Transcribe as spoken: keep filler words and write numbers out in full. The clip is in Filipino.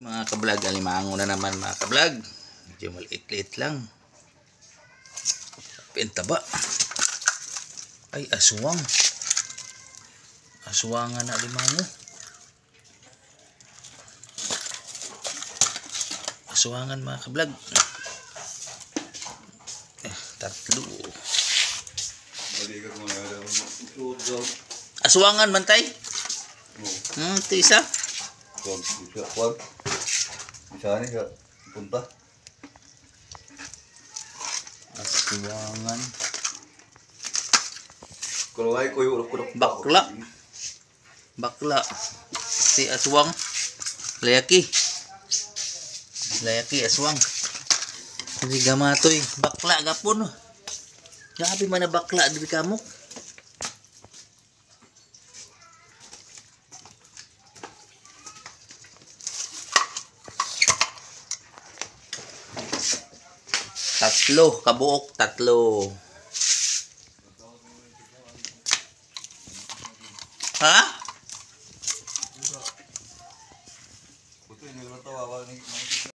Mga kablog, alimango na naman mga kablog. Medyo maliit-liit lang. Pintaba. Ay, aswang. Aswangan na alimango. Aswangan mga kablog. Eh, tatlo. Aswangan man tay? Hmm, ito isa. Wag. Bisa ni siya punta. Aswangan. Kalau ay ko yung urok Bakla. Bakla. Si aswang. Layaki. Layaki aswang. Hindi gamatoy. Bakla gapon. Grabe man na bakla diri kamo. Tatlo, kabuok tatlo. Ha? Buto ini tahu awal ni.